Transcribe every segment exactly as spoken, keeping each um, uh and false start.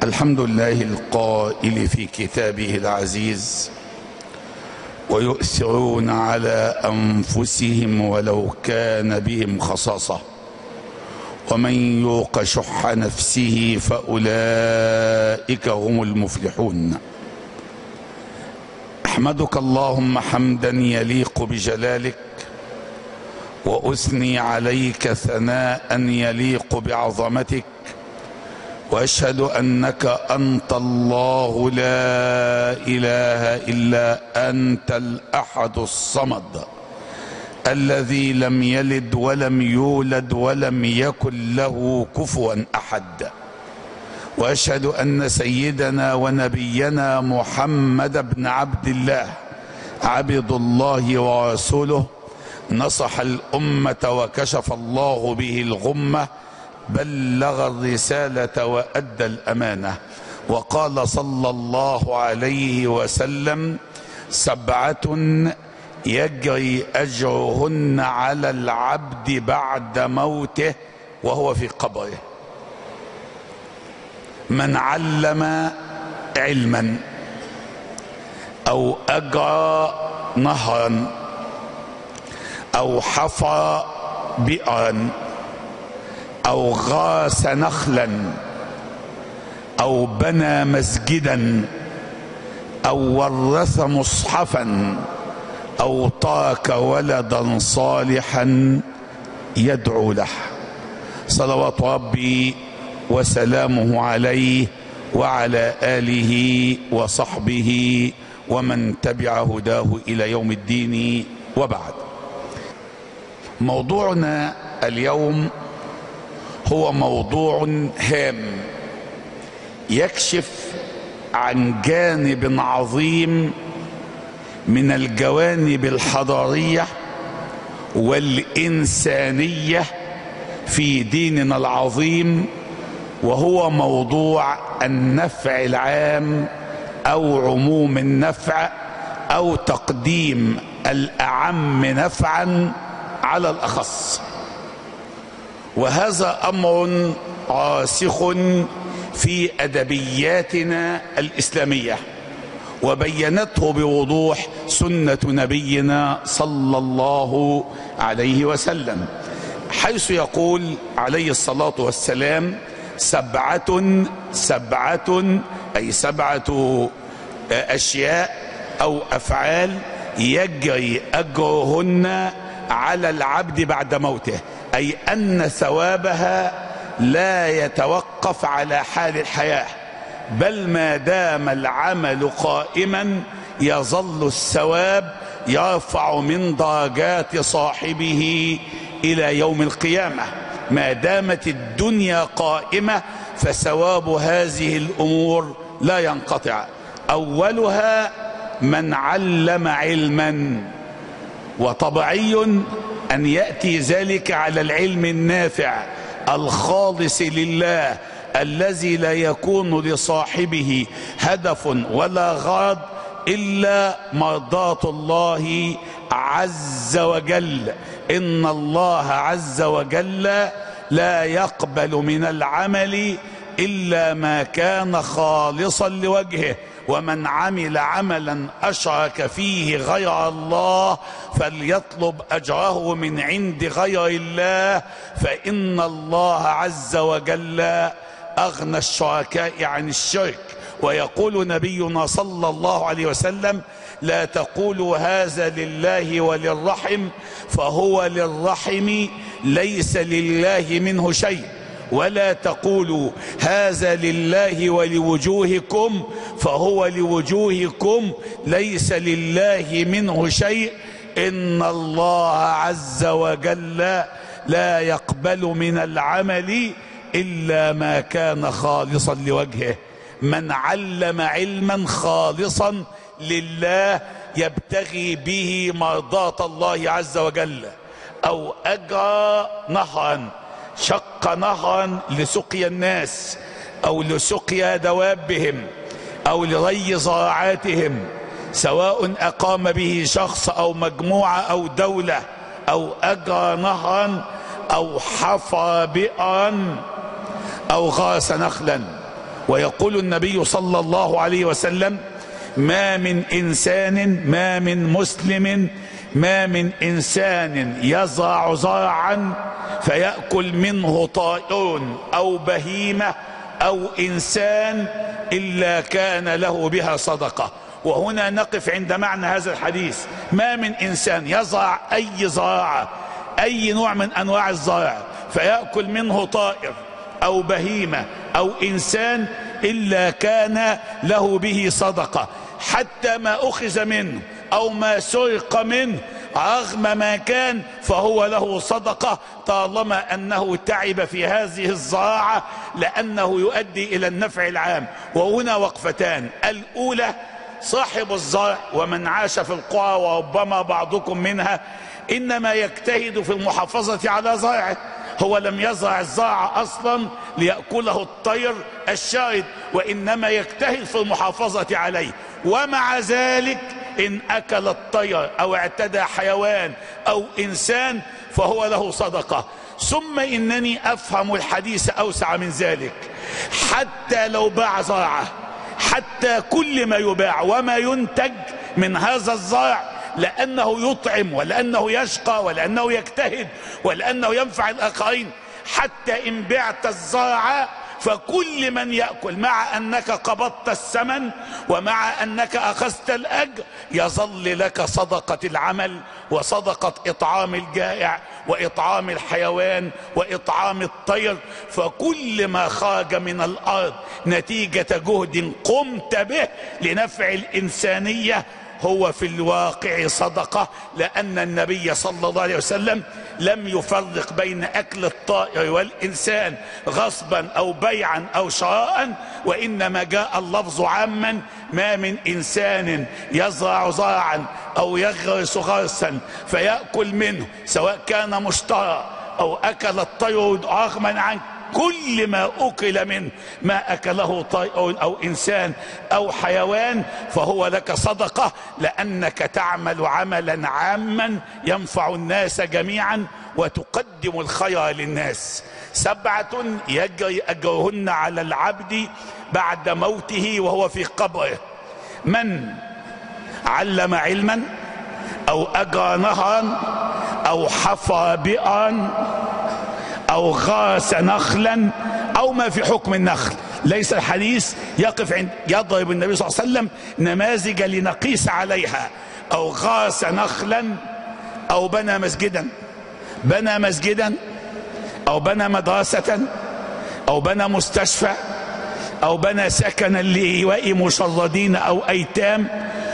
الحمد لله القائل في كتابه العزيز: ويؤثرون على أنفسهم ولو كان بهم خصاصة ومن يوق شح نفسه فأولئك هم المفلحون. أحمدك اللهم حمدا يليق بجلالك، وأثني عليك ثناء يليق بعظمتك، وأشهد أنك أنت الله لا إله إلا أنت الأحد الصمد الذي لم يلد ولم يولد ولم يكن له كفوا أحد. وأشهد أن سيدنا ونبينا محمد بن عبد الله عبد الله ورسوله نصح الأمة وكشف الله به الغمة، بلغ الرسالة وأدى الأمانة، وقال صلى الله عليه وسلم: سبعة يجري أجرهن على العبد بعد موته وهو في قبره: من علم علما أو أجرى نهرا أو حفر بئرا أو غاس نخلا أو بنى مسجدا أو ورث مصحفا أو ترك ولدا صالحا يدعو له، صلوات ربي وسلامه عليه وعلى آله وصحبه ومن تبع هداه إلى يوم الدين. وبعد، موضوعنا اليوم هو موضوع هام يكشف عن جانب عظيم من الجوانب الحضارية والإنسانية في ديننا العظيم، وهو موضوع النفع العام أو عموم النفع أو تقديم الأعم نفعا على الأخص. وهذا أمر راسخ في أدبياتنا الإسلامية، وبينته بوضوح سنة نبينا صلى الله عليه وسلم، حيث يقول عليه الصلاة والسلام: سبعة سبعة أي سبعة أشياء أو أفعال يجري أجرهن على العبد بعد موته، أي أن ثوابها لا يتوقف على حال الحياة، بل ما دام العمل قائما يظل الثواب يرفع من درجات صاحبه إلى يوم القيامة. ما دامت الدنيا قائمة فثواب هذه الأمور لا ينقطع. أولها من علم علما، وطبيعي أن يأتي ذلك على العلم النافع الخالص لله، الذي لا يكون لصاحبه هدف ولا غرض إلا مرضاة الله عز وجل. إن الله عز وجل لا يقبل من العمل إلا ما كان خالصا لوجهه، ومن عمل عملا أشرك فيه غير الله فليطلب أجره من عند غير الله، فإن الله عز وجل أغنى الشركاء عن الشرك. ويقول نبينا صلى الله عليه وسلم: لا تقولوا هذا لله وللرحم فهو للرحم ليس لله منه شيء، ولا تقولوا هذا لله ولوجوهكم فهو لوجوهكم ليس لله منه شيء. إن الله عز وجل لا يقبل من العمل إلا ما كان خالصا لوجهه. من علم علما خالصا لله يبتغي به مرضاة الله عز وجل، أو أجرى نهرا، شق نهرا لسقيا الناس أو لسقيا دوابهم أو لري زراعاتهم، سواء أقام به شخص أو مجموعة أو دولة، أو أجرى نهرا أو حفر بئرا أو غاس نخلا. ويقول النبي صلى الله عليه وسلم: ما من إنسان ما من مسلم ما من إنسان يزرع زرعا فيأكل منه طائر أو بهيمة أو إنسان إلا كان له بها صدقة. وهنا نقف عند معنى هذا الحديث: ما من إنسان يزرع أي زراعة، أي نوع من أنواع الزرع، فيأكل منه طائر أو بهيمة أو إنسان إلا كان له به صدقة، حتى ما أخذ منه أو ما سرق منه رغم ما كان فهو له صدقة، طالما أنه تعب في هذه الزراعة، لأنه يؤدي إلى النفع العام. وهنا وقفتان: الأولى صاحب الزرع ومن عاش في القرى وربما بعضكم منها إنما يجتهد في المحافظة على زرعه، هو لم يزرع الزرع أصلا ليأكله الطير الشارد، وإنما يجتهد في المحافظة عليه، ومع ذلك إن أكل الطير أو اعتدى حيوان أو إنسان فهو له صدقة. ثم إنني أفهم الحديث أوسع من ذلك: حتى لو باع زرعه، حتى كل ما يباع وما ينتج من هذا الزرع، لأنه يطعم ولأنه يشقى ولأنه يجتهد ولأنه ينفع الآخرين، حتى إن بعت الزرع فكل من يأكل مع أنك قبضت الثمن ومع أنك أخذت الأجر يظل لك صدقة العمل وصدقة إطعام الجائع وإطعام الحيوان وإطعام الطير. فكل ما خرج من الأرض نتيجة جهد قمت به لنفع الإنسانية هو في الواقع صدقة، لأن النبي صلى الله عليه وسلم لم يفرق بين أكل الطائر والإنسان غصبا أو بيعا أو شراء، وإنما جاء اللفظ عاما: ما من إنسان يزرع زرعا أو يغرس غرسا فيأكل منه، سواء كان مشترى أو أكل الطير رغما عنه، كل ما أكل منه ما أكله طائر أو إنسان أو حيوان فهو لك صدقة، لأنك تعمل عملا عاما ينفع الناس جميعا وتقدم الخير للناس. سبعة يجري أجرهن على العبد بعد موته وهو في قبره: من علم علما أو أجرى نهرا أو حفر بئرا أو غاس نخلا أو ما في حكم النخل. ليس الحديث يقف عند يضرب النبي صلى الله عليه وسلم نماذج لنقيس عليها: أو غاس نخلا أو بنى مسجدا، بنى مسجدا أو بنى مدرسة أو بنى مستشفى أو بنى سكنا لإيواء مشردين أو أيتام.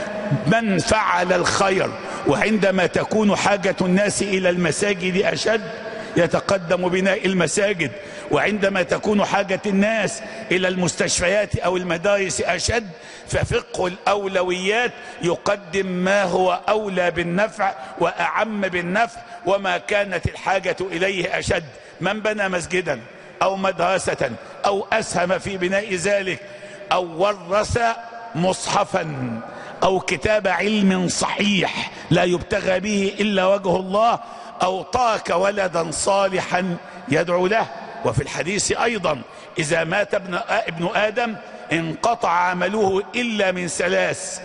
من فعل الخير وعندما تكون حاجة الناس إلى المساجد أشد يتقدم بناء المساجد، وعندما تكون حاجة الناس إلى المستشفيات أو المدارس أشد ففقه الأولويات يقدم ما هو أولى بالنفع وأعم بالنفع وما كانت الحاجة إليه أشد. من بنى مسجدا أو مدرسة أو أسهم في بناء ذلك أو ورث مصحفا أو كتاب علم صحيح لا يبتغى به إلا وجه الله أو ترك ولدا صالحا يدعو له. وفي الحديث أيضا: إذا مات ابن آدم انقطع عمله إلا من ثلاث: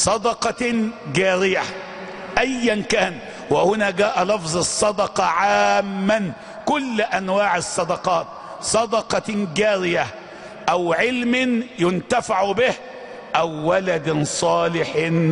صدقة جارية أيا كان. وهنا جاء لفظ الصدقة عاما، كل أنواع الصدقات: صدقة جارية أو علم ينتفع به أو ولد صالح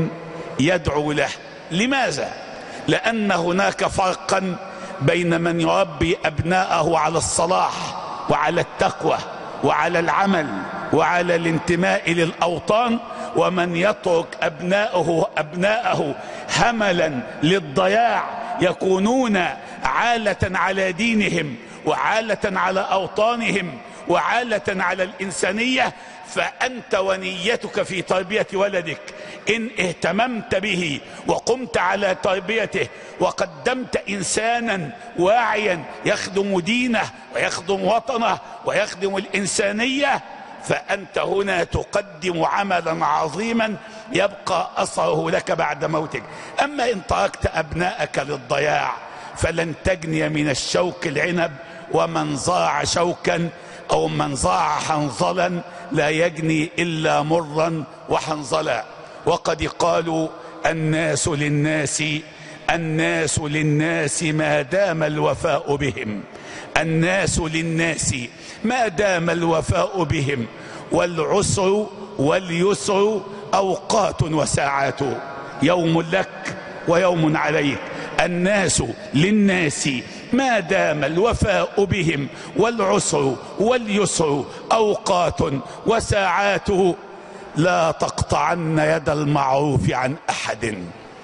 يدعو له. لماذا؟ لأن هناك فرقا بين من يربي أبناءه على الصلاح وعلى التقوى وعلى العمل وعلى الانتماء للأوطان، ومن يترك أبناءه أبناءه هملا للضياع يكونون عالة على دينهم وعالة على أوطانهم وعالة على الإنسانية. فأنت ونيتك في تربية ولدك إن اهتممت به وقمت على تربيته وقدمت إنسانا واعيا يخدم دينه ويخدم وطنه ويخدم الإنسانية، فأنت هنا تقدم عملا عظيما يبقى أثره لك بعد موتك. أما إن تركت أبناءك للضياع فلن تجني من الشوك العنب، ومن زرع شوكا أو من زرع حنظلا لا يجني إلا مرا وحنظلا. وقد قالوا الناس للناس الناس للناس ما دام الوفاء بهم، الناس للناس ما دام الوفاء بهم، والعسر واليسر أوقات وساعات، يوم لك ويوم عليك. الناس للناس ما دام الوفاء بهم، والعسر واليسر أوقات وساعات، لا تقطعن يد المعروف عن أحد،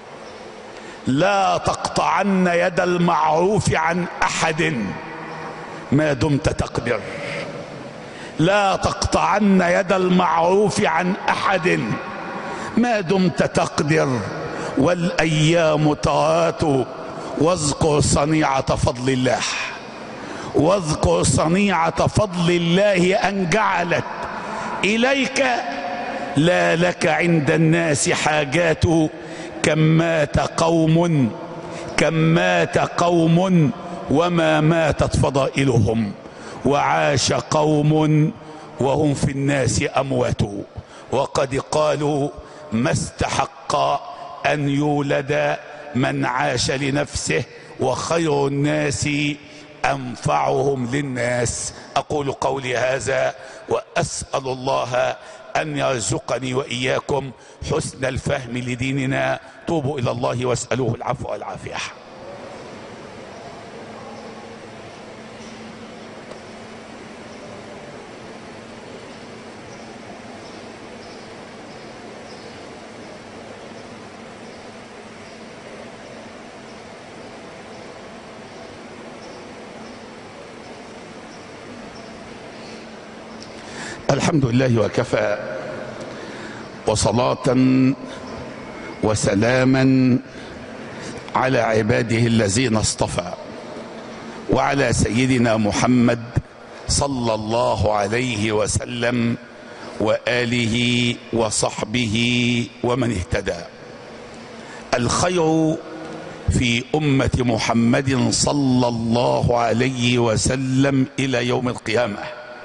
لا تقطعن يد المعروف عن أحد ما دمت تقدر، لا تقطعن يد المعروف عن أحد ما دمت تقدر. والأيام طوات واذكر صنيعة فضل الله، واذكر صنيعة فضل الله أن جعلت إليك لا لك عند الناس حاجات. كم مات قوم كم مات قوم وما ماتت فضائلهم، وعاش قوم وهم في الناس أموات. وقد قالوا ما استحق أن يولد من عاش لنفسه، وخير الناس أنفعهم للناس. أقول قولي هذا وأسأل الله أن يرزقني وإياكم حسن الفهم لديننا. توبوا إلى الله واسألوه العفو والعافية. الحمد لله وكفى، وصلاة وسلاما على عباده الذين اصطفى، وعلى سيدنا محمد صلى الله عليه وسلم وآله وصحبه ومن اهتدى. الخير في أمة محمد صلى الله عليه وسلم إلى يوم القيامة،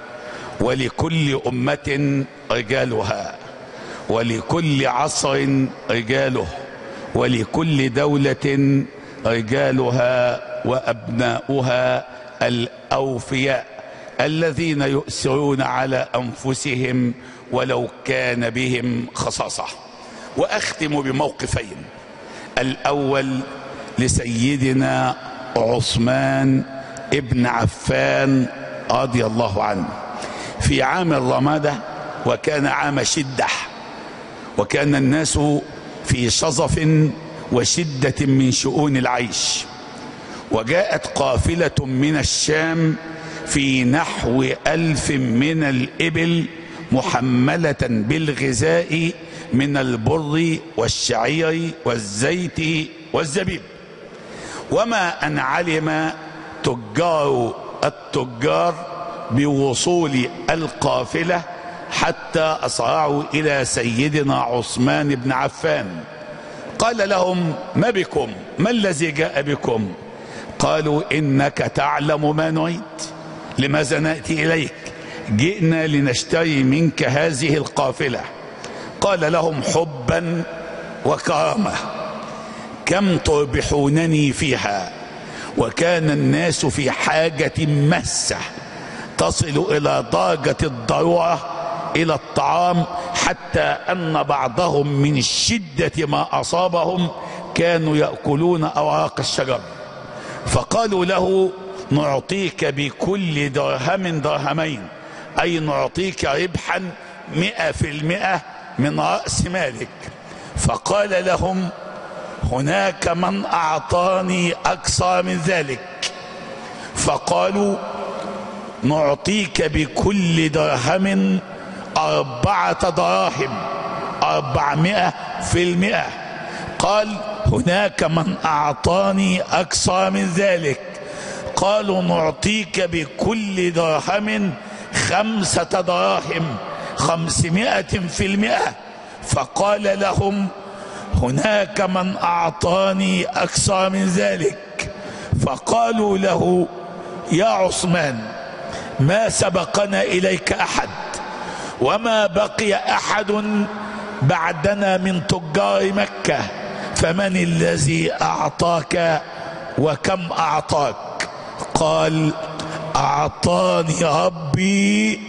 ولكل أمة رجالها، ولكل عصر رجاله، ولكل دولة رجالها وأبناؤها الأوفياء الذين يؤثرون على أنفسهم ولو كان بهم خصاصة. وأختم بموقفين. الأول لسيدنا عثمان ابن عفان رضي الله عنه في عام الرمادة، وكان عام شدة، وكان الناس في شظف وشدة من شؤون العيش. وجاءت قافلة من الشام في نحو ألف من الإبل محملة بالغذاء من البر والشعير والزيت والزبيب. وما أن علم تجار التجار بوصول القافلة حتى أسرعوا إلى سيدنا عثمان بن عفان، قال لهم ما بكم؟ ما الذي جاء بكم؟ قالوا إنك تعلم ما نريد، لماذا نأتي إليك؟ جئنا لنشتري منك هذه القافلة. قال لهم حبا وكرامة، كم تربحونني فيها؟ وكان الناس في حاجة ماسة تصل إلى درجة الضرورة إلى الطعام، حتى أن بعضهم من شدة ما أصابهم كانوا يأكلون أوراق الشجر. فقالوا له نعطيك بكل درهم درهمين، أي نعطيك ربحا مئة في المئة من رأس مالك. فقال لهم هناك من أعطاني أكثر من ذلك. فقالوا نعطيك بكل درهم أربعة دراهم، أربعمائة في المئة. قال هناك من أعطاني أكثر من ذلك. قالوا نعطيك بكل درهم خمسة دراهم، خمسمائة في المئة. فقال لهم هناك من أعطاني أكثر من ذلك. فقالوا له يا عثمان ما سبقنا إليك أحد، وما بقي أحد بعدنا من تجار مكة، فمن الذي أعطاك وكم أعطاك؟ قال: أعطاني ربي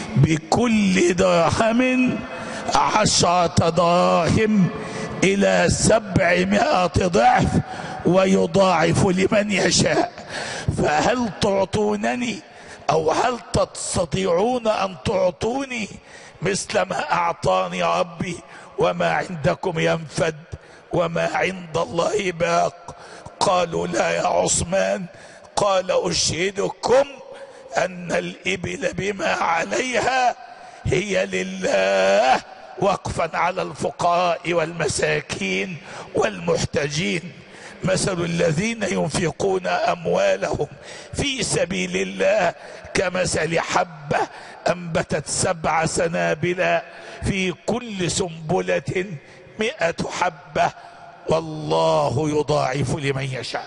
بكل درهم عشرة دراهم إلى سبعمائة ضعف ويضاعف لمن يشاء. فهل تعطونني أو هل تستطيعون أن تعطوني مثل ما أعطاني ربي؟ وما عندكم ينفد وما عند الله باق. قالوا: لا يا عثمان. قال: أشهدكم أن الإبل بما عليها هي لله، وقفا على الفقراء والمساكين والمحتاجين. مثل الذين ينفقون أموالهم في سبيل الله كمثل حبة أنبتت سبع سنابل في كل سنبلة مئة حبة والله يضاعف لمن يشاء.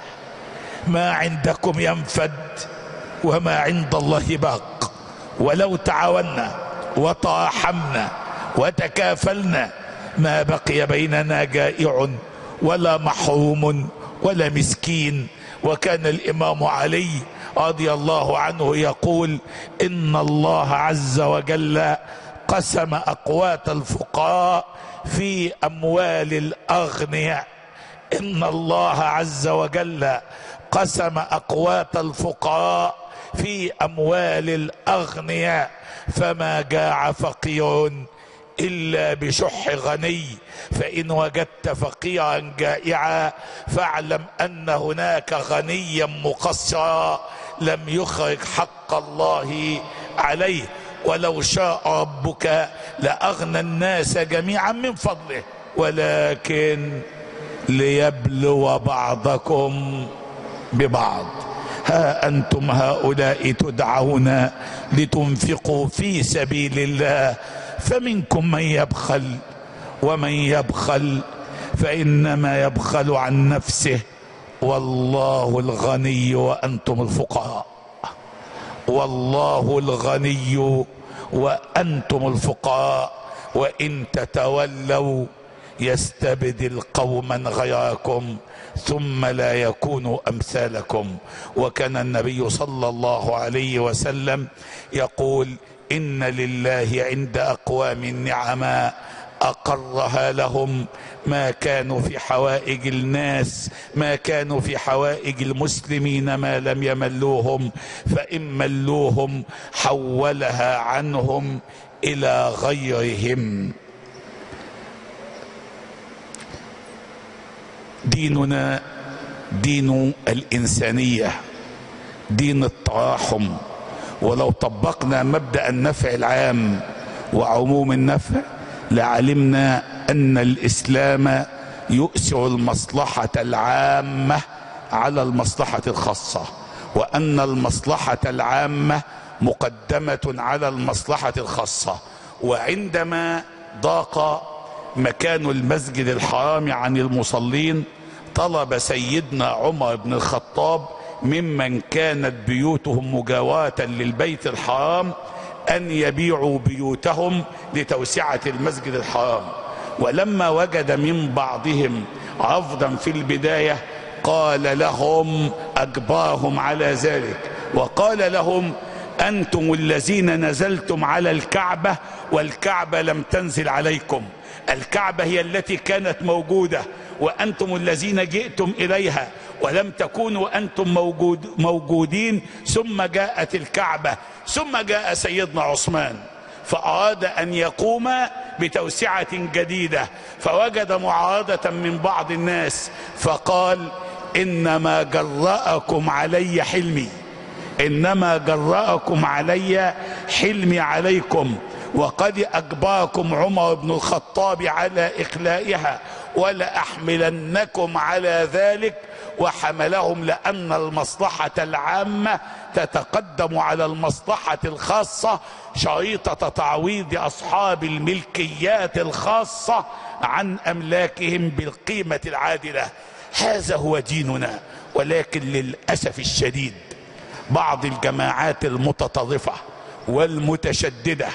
ما عندكم ينفد وما عند الله باق. ولو تعاوننا وتراحمنا وتكافلنا ما بقي بيننا جائع ولا محروم ولا مسكين. وكان الإمام علي رضي الله عنه يقول: إن الله عز وجل قسم أقوات الفقراء في أموال الأغنياء. إن الله عز وجل قسم أقوات الفقراء في أموال الأغنياء، فما جاع فقير إلا بشح غني. فإن وجدت فقيرا جائعا فاعلم أن هناك غنيا مقصرا لم يخرج حق الله عليه. ولو شاء ربك لأغنى الناس جميعا من فضله ولكن ليبلو بعضكم ببعض. ها أنتم هؤلاء تدعون لتنفقوا في سبيل الله، فمنكم من يبخل، ومن يبخل فإنما يبخل عن نفسه، والله الغني وأنتم الفقراء. والله الغني وأنتم الفقراء، وإن تتولوا يستبدل قوما غيركم ثم لا يكونوا أمثالكم. وكان النبي صلى الله عليه وسلم يقول: إن لله عند أقوام نعما أقرها لهم ما كانوا في حوائج الناس، ما كانوا في حوائج المسلمين ما لم يملوهم، فإن ملوهم حولها عنهم إلى غيرهم. ديننا دين الإنسانية، دين التراحم. ولو طبقنا مبدأ النفع العام وعموم النفع لعلمنا أن الإسلام يؤثر المصلحة العامة على المصلحة الخاصة، وأن المصلحة العامة مقدمة على المصلحة الخاصة. وعندما ضاق مكان المسجد الحرام عن المصلين طلب سيدنا عمر بن الخطاب ممن كانت بيوتهم مجاورة للبيت الحرام أن يبيعوا بيوتهم لتوسعة المسجد الحرام. ولما وجد من بعضهم رفضا في البداية قال لهم، أجبرهم على ذلك وقال لهم: أنتم الذين نزلتم على الكعبة والكعبة لم تنزل عليكم. الكعبة هي التي كانت موجودة وأنتم الذين جئتم إليها، ولم تكونوا أنتم موجود موجودين ثم جاءت الكعبة. ثم جاء سيدنا عثمان فأراد أن يقوم بتوسعة جديدة، فوجد معارضة من بعض الناس فقال: إنما جرأكم علي حلمي، إنما جرأكم علي حلمي عليكم، وقد أجبركم عمر بن الخطاب على إخلائها ولأحملنكم على ذلك. وحملهم لأن المصلحة العامة تتقدم على المصلحة الخاصة، شريطة تعويض أصحاب الملكيات الخاصة عن أملاكهم بالقيمة العادلة. هذا هو ديننا. ولكن للأسف الشديد بعض الجماعات المتطرفة والمتشددة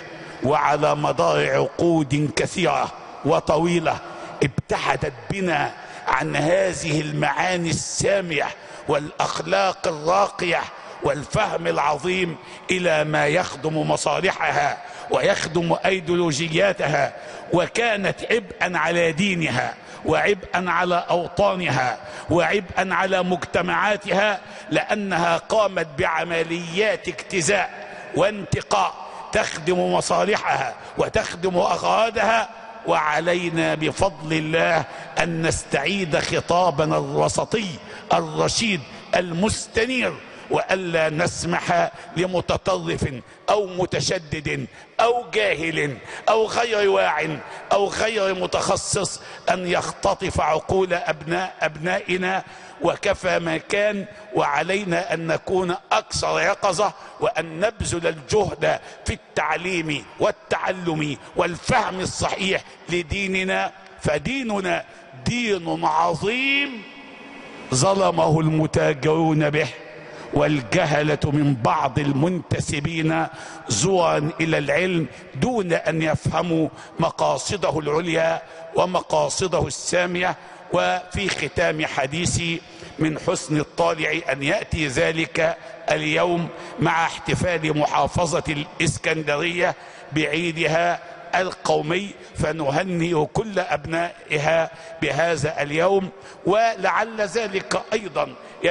وعلى مدار عقود كثيرة وطويلة ابتعدت بنا عن هذه المعاني السامية والأخلاق الراقية والفهم العظيم إلى ما يخدم مصالحها ويخدم أيديولوجياتها، وكانت عبئا على دينها وعبئا على أوطانها وعبئا على مجتمعاتها، لأنها قامت بعمليات اجتزاء وانتقاء تخدم مصالحها وتخدم أغراضها. وعلينا بفضل الله أن نستعيد خطابنا الوسطي الرشيد المستنير، وألا نسمح لمتطرف أو متشدد أو جاهل أو غير واع أو غير متخصص أن يختطف عقول أبناء أبنائنا، وكفى ما كان. وعلينا أن نكون أكثر يقظة وأن نبذل الجهد في التعليم والتعلم والفهم الصحيح لديننا، فديننا دين عظيم ظلمه المتاجرون به والجهلة من بعض المنتسبين زورا إلى العلم دون أن يفهموا مقاصده العليا ومقاصده السامية. وفي ختام حديثي، من حسن الطالع أن يأتي ذلك اليوم مع احتفال محافظة الإسكندرية بعيدها القومي، فنهنئ كل أبنائها بهذا اليوم، ولعل ذلك أيضا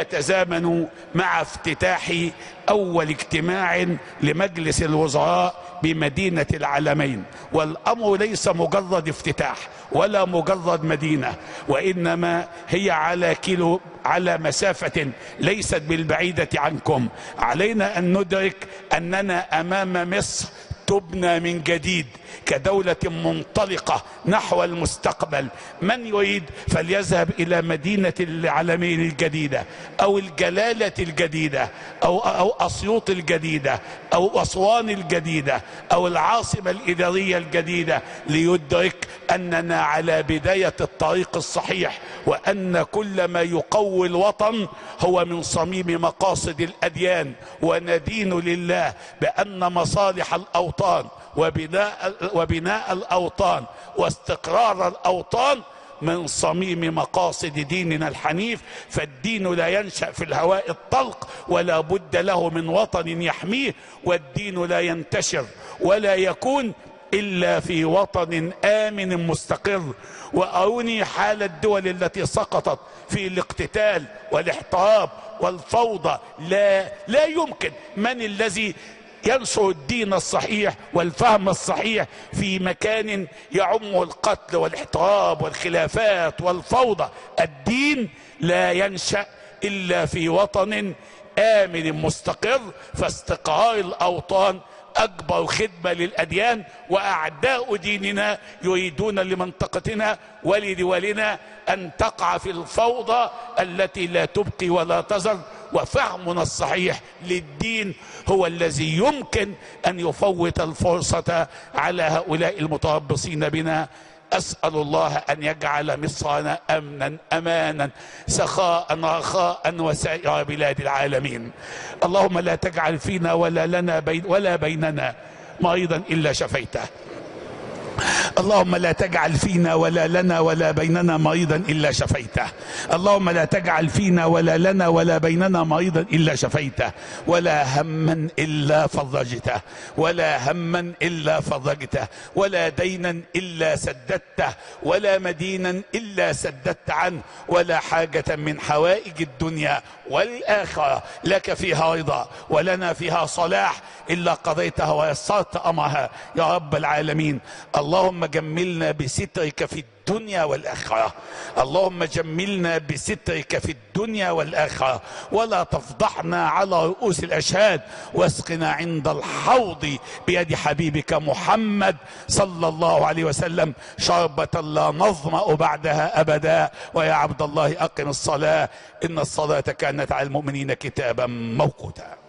يتزامن مع افتتاح أول اجتماع لمجلس الوزراء بمدينة العلمين. والأمر ليس مجرد افتتاح ولا مجرد مدينة، وإنما هي على كيلو على مسافة ليست بالبعيدة عنكم. علينا أن ندرك أننا أمام مصر تبنى من جديد كدولة منطلقة نحو المستقبل. من يريد فليذهب إلى مدينة العلمين الجديدة أو الجلالة الجديدة أو أو أسيوط الجديدة أو أسوان الجديدة أو العاصمة الإدارية الجديدة، ليدرك أننا على بداية الطريق الصحيح، وأن كل ما يقوي الوطن هو من صميم مقاصد الأديان. وندين لله بأن مصالح الأوطان وبناء وبناء الأوطان واستقرار الأوطان من صميم مقاصد ديننا الحنيف. فالدين لا ينشأ في الهواء الطلق، ولا بد له من وطن يحميه، والدين لا ينتشر ولا يكون إلا في وطن آمن مستقر. وأروني حال الدول التي سقطت في الاقتتال والاحتراب والفوضى. لا لا يمكن. من الذي ينشر الدين الصحيح والفهم الصحيح في مكان يعمه القتل والاحتراب والخلافات والفوضى؟ الدين لا ينشأ إلا في وطن آمن مستقر. فاستقرار الأوطان أكبر خدمة للأديان، وأعداء ديننا يريدون لمنطقتنا ولدولنا أن تقع في الفوضى التي لا تبقي ولا تذر. وفهمنا الصحيح للدين هو الذي يمكن أن يفوت الفرصة على هؤلاء المتربصين بنا. أسأل الله أن يجعل مصرنا أمنا أمانا سخاء رخاء وسائر بلاد العالمين. اللهم لا تجعل فينا ولا لنا بين ولا بيننا مريضا إلا شفيته. اللهم لا تجعل فينا ولا لنا ولا بيننا مريضا إلا شفيته. اللهم لا تجعل فينا ولا لنا ولا بيننا مريضا إلا شفيته، ولا هما إلا فرجته، ولا هما إلا فرجته، ولا دينا إلا سددته، ولا مدينا إلا سددت عنه، ولا حاجة من حوائج الدنيا والآخرة لك فيها رضا ولنا فيها صلاح إلا قضيتها ويسرت أمرها يا رب العالمين. اللهم جملنا بسترك في الدنيا والآخرة. اللهم جملنا بسترك في الدنيا والآخرة، ولا تفضحنا على رؤوس الأشهاد، واسقنا عند الحوض بيد حبيبك محمد صلى الله عليه وسلم شربة لا نظمأ بعدها أبدا. ويا عبد الله أقم الصلاة إن الصلاة كانت على المؤمنين كتابا موقوتا.